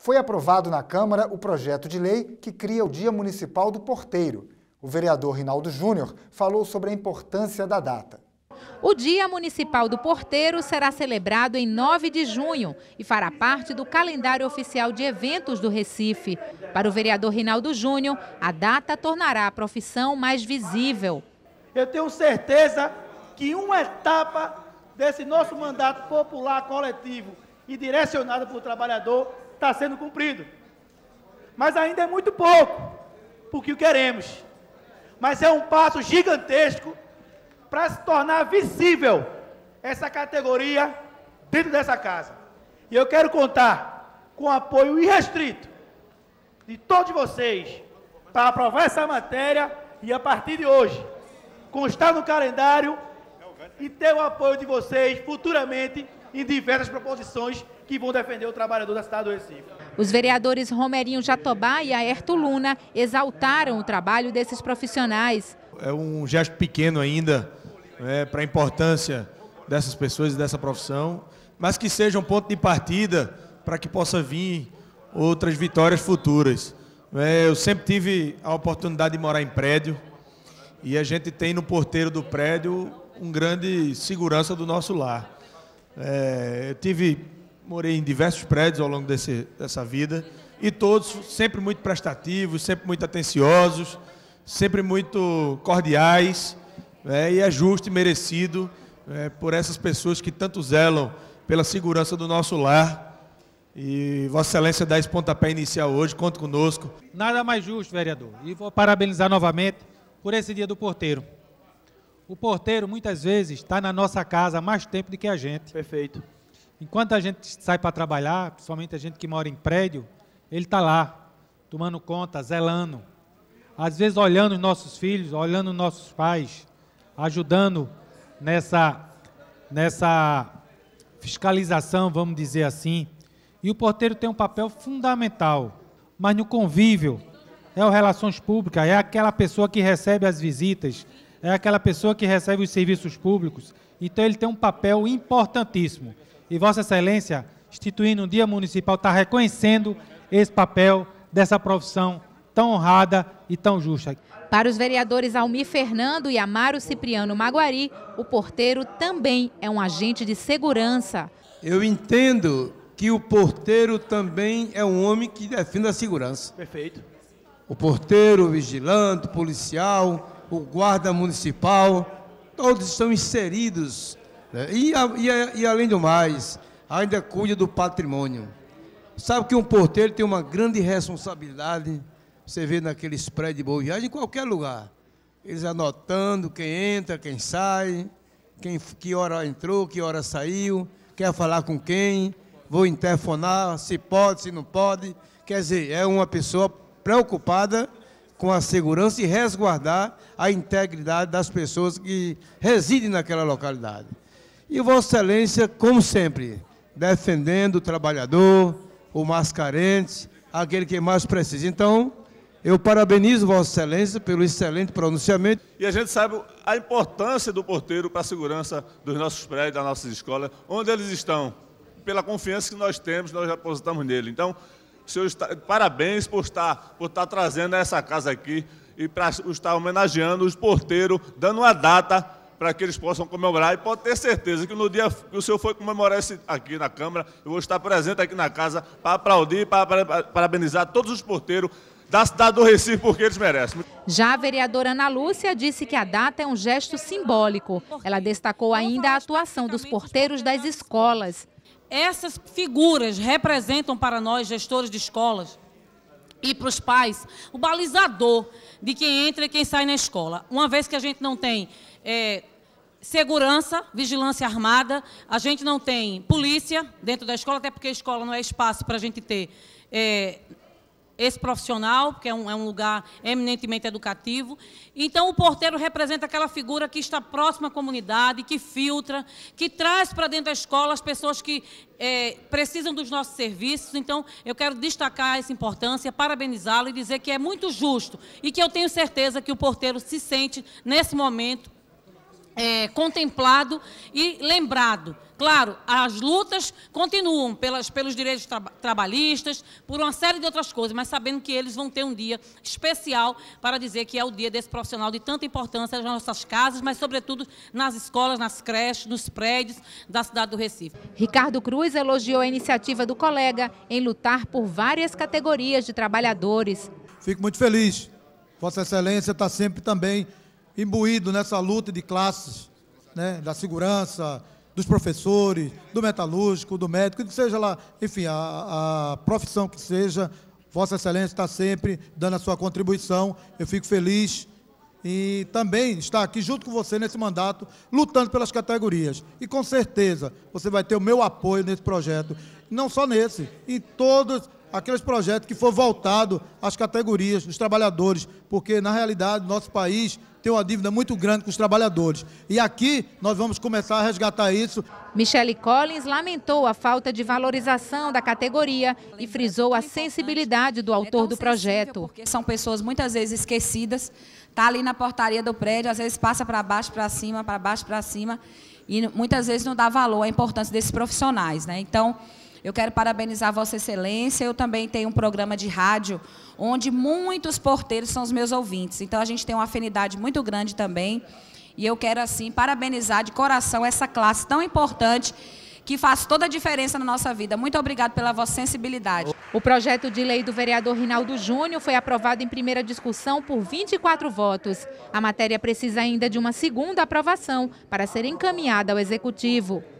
Foi aprovado na Câmara o projeto de lei que cria o Dia Municipal do Porteiro. O vereador Rinaldo Júnior falou sobre a importância da data. O Dia Municipal do Porteiro será celebrado em 9 de junho e fará parte do calendário oficial de eventos do Recife. Para o vereador Rinaldo Júnior, a data tornará a profissão mais visível. Eu tenho certeza que uma etapa desse nosso mandato popular coletivo e direcionado para o trabalhador está sendo cumprido. Mas ainda é muito pouco, porque o queremos. Mas é um passo gigantesco para se tornar visível essa categoria dentro dessa casa. E eu quero contar com o apoio irrestrito de todos vocês para aprovar essa matéria e, a partir de hoje, constar no calendário e ter o apoio de vocês futuramente em diversas proposições que vão defender o trabalhador da cidade do Recife. Os vereadores Romerinho Jatobá e Aerto Luna exaltaram o trabalho desses profissionais. É um gesto pequeno ainda, para a importância dessas pessoas e dessa profissão, mas que seja um ponto de partida para que possa vir outras vitórias futuras. Eu sempre tive a oportunidade de morar em prédio e a gente tem no porteiro do prédio um grande segurança do nosso lar. Morei em diversos prédios ao longo dessa vida e todos sempre muito prestativos, sempre muito atenciosos, sempre muito cordiais, e é justo e merecido por essas pessoas que tanto zelam pela segurança do nosso lar. E Vossa Excelência dá esse pontapé inicial hoje, conta conosco. Nada mais justo, vereador, e vou parabenizar novamente por esse dia do porteiro. O porteiro, muitas vezes, está na nossa casa há mais tempo do que a gente. Perfeito. Enquanto a gente sai para trabalhar, principalmente a gente que mora em prédio, ele está lá, tomando conta, zelando. Às vezes olhando os nossos filhos, olhando os nossos pais, ajudando nessa fiscalização, vamos dizer assim. E o porteiro tem um papel fundamental, mas no convívio, é o relações públicas, é aquela pessoa que recebe as visitas, é aquela pessoa que recebe os serviços públicos. Então ele tem um papel importantíssimo. E Vossa Excelência, instituindo um Dia Municipal, está reconhecendo esse papel dessa profissão tão honrada e tão justa. Para os vereadores Almir Fernando e Amaro Cipriano Maguari, o porteiro também é um agente de segurança. Eu entendo que o porteiro também é um homem que defende a segurança. Perfeito. O porteiro, o vigilante, o policial, o guarda municipal, todos estão inseridos. E além do mais, ainda cuida do patrimônio. Sabe que um porteiro tem uma grande responsabilidade. Você vê naqueles prédios de Boa Viagem, em qualquer lugar. Eles anotando quem entra, quem sai, que hora entrou, que hora saiu, quer falar com quem, vou interfonar, se pode, se não pode. Quer dizer, é uma pessoa preocupada com a segurança e resguardar a integridade das pessoas que residem naquela localidade. E Vossa Excelência, como sempre, defendendo o trabalhador, o mais carente, aquele que mais precisa. Então, eu parabenizo Vossa Excelência pelo excelente pronunciamento. E a gente sabe a importância do porteiro para a segurança dos nossos prédios, das nossas escolas, onde eles estão, pela confiança que nós temos, nós depositamos nele. Então, senhor, parabéns por estar trazendo essa casa aqui e para estar homenageando os porteiros, dando uma data para que eles possam comemorar. E pode ter certeza que no dia que o senhor for comemorar isso aqui na Câmara, eu vou estar presente aqui na casa para aplaudir, para parabenizar todos os porteiros da cidade do Recife, porque eles merecem. Já a vereadora Ana Lúcia disse que a data é um gesto simbólico. Ela destacou ainda a atuação dos porteiros das escolas. Essas figuras representam para nós, gestores de escolas, e para os pais, o balizador de quem entra e quem sai na escola. Uma vez que a gente não tem segurança, vigilância armada, a gente não tem polícia dentro da escola, até porque a escola não é espaço para a gente ter esse profissional, porque é um lugar eminentemente educativo. Então, o porteiro representa aquela figura que está próxima à comunidade, que filtra, que traz para dentro da escola as pessoas que precisam dos nossos serviços. Então, eu quero destacar essa importância, parabenizá-lo e dizer que é muito justo e que eu tenho certeza que o porteiro se sente, nesse momento, contemplado e lembrado. Claro, as lutas continuam pelos direitos trabalhistas, por uma série de outras coisas, mas sabendo que eles vão ter um dia especial para dizer que é o dia desse profissional de tanta importância nas nossas casas, mas, sobretudo, nas escolas, nas creches, nos prédios da cidade do Recife. Ricardo Cruz elogiou a iniciativa do colega em lutar por várias categorias de trabalhadores. Fico muito feliz. Vossa Excelência está sempre também imbuído nessa luta de classes, né, da segurança, dos professores, do metalúrgico, do médico, que seja lá, enfim, a profissão que seja, Vossa Excelência está sempre dando a sua contribuição. Eu fico feliz e também estar aqui junto com você nesse mandato, lutando pelas categorias. E com certeza você vai ter o meu apoio nesse projeto, não só nesse, em todos aqueles projetos que for voltado às categorias dos trabalhadores, porque na realidade nosso país tem uma dívida muito grande com os trabalhadores. E aqui nós vamos começar a resgatar isso. Michele Collins lamentou a falta de valorização da categoria e frisou a sensibilidade do autor do projeto. Porque são pessoas muitas vezes esquecidas, está ali na portaria do prédio, às vezes passa para baixo, para cima, para baixo, para cima, e muitas vezes não dá valor à importância desses profissionais, né? Então, eu quero parabenizar Vossa Excelência. Eu também tenho um programa de rádio onde muitos porteiros são os meus ouvintes. Então, a gente tem uma afinidade muito grande também. E eu quero, assim, parabenizar de coração essa classe tão importante que faz toda a diferença na nossa vida. Muito obrigado pela vossa sensibilidade. O projeto de lei do vereador Rinaldo Júnior foi aprovado em primeira discussão por 24 votos. A matéria precisa ainda de uma segunda aprovação para ser encaminhada ao Executivo.